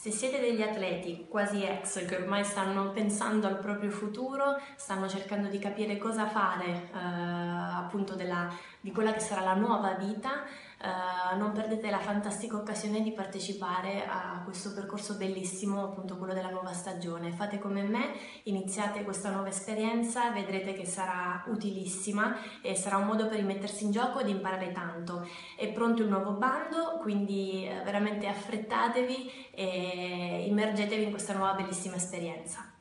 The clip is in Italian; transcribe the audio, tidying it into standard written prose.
Se siete degli atleti quasi ex che ormai stanno pensando al proprio futuro, stanno cercando di capire cosa fare appunto di quella che sarà la nuova vita, non perdete la fantastica occasione di partecipare a questo percorso bellissimo, appunto quello della nuova stagione. Fate come me, iniziate questa nuova esperienza, vedrete che sarà utilissima e sarà un modo per rimettersi in gioco ed imparare tanto. È pronto il nuovo bando, quindi veramente affrettatevi e immergetevi in questa nuova bellissima esperienza.